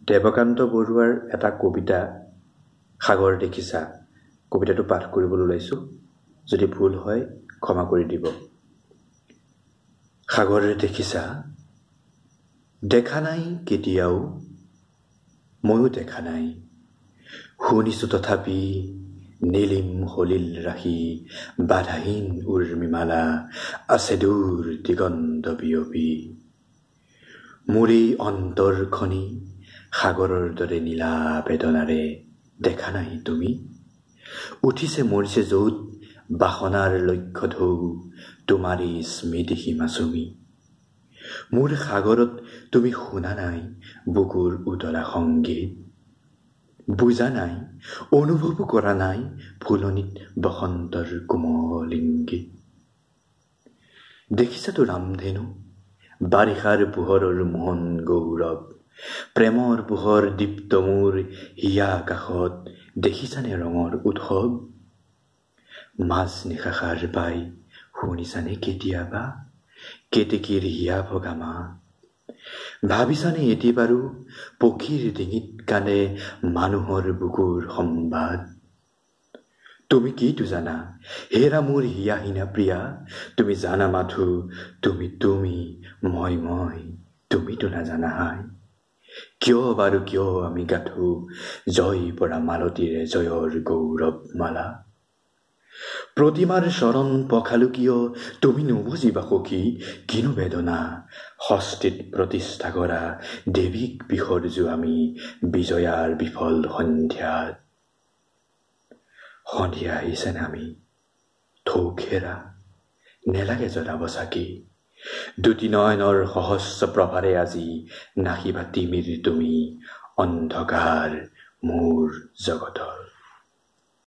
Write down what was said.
দেৱকান্ত বৰুৱাৰ এটা কবিতা সাগৰ দেখিছা, কবিতাটো পাঠ কৰিবলৈ ওলাইছোঁ। যদি ভুল হয় ক্ষমা কৰি দিব। সাগৰে দেখিছা, দেখা নাই কেতিয়াও, ময়ো দেখা নাই, শুনিছোঁ তথাপি নীলিম সলিল ৰাশি, বাধাহীন উৰ্মিমালা আছে দূৰ দিগন্ত বিয়পি। মোৰ এই অন্তৰখনি সাগৰৰ দৰে নীলা বেদনাৰে দেখা নাই তুমি? উঠিছে মৰিছে য'ত বাসনাৰ লক্ষ্য ঢৌ, তোমাৰেই স্মৃতি সীমা চুমি। মোৰ সাগৰত তুমি শুনা নাই বুকুৰ উতলা সংগীত, বুজা নাই, অনুভৱ কৰা নাই ফুলনিত বসন্তৰ কোমল ইংগিত। দেখিছাতো ৰামধেনু, বাৰিষাৰ পোহৰৰ মোহন গৌৰৱ, প্ৰেমৰ পোহৰ দীপ্ত মোৰ হিয়া আকাশত, দেখিছানে ৰঙৰ উৎসৱ? মাজ নিশা সাৰ পাই শুনিছানে কেতিয়াবা কেতেকীৰ হিয়া ভগা মাত? ভাবিছানে এটি বাৰু পক্ষীৰ ডিঙিত কান্দে মানুহৰ বুকুৰ সম্বাদ? তুমি কিটো জানা হেৰা মোৰ হিয়াহীনা প্ৰিয়া? তুমি জানা মাথো তুমি তুমি, মই মই, তুমিতো নাজানা হাই। কিয় বাৰু কিয় আমি গাঁঠো জয় পৰা মালতীৰে জয়ৰ গৌৰৱ মালা? প্ৰতিমাৰ চৰণ পখালো কিয় তুমি নুবুজিবা সখী, কিনো বেদনা ষষ্ঠীত প্ৰতিষ্ঠা কৰা দেৱীক বিসৰ্জো আমি বিজয়াৰ বিফল সন্ধ্যাত। সন্ধিয়া আহিছে নামি থৌ খেৰা, নেলাগে জ্বলাব চাকি, দুটি নয়নৰ সহস্ৰ প্ৰভাৰে আজি নাহিবা তিমিৰ তুমি অন্ধকাৰ মোৰ জগতত।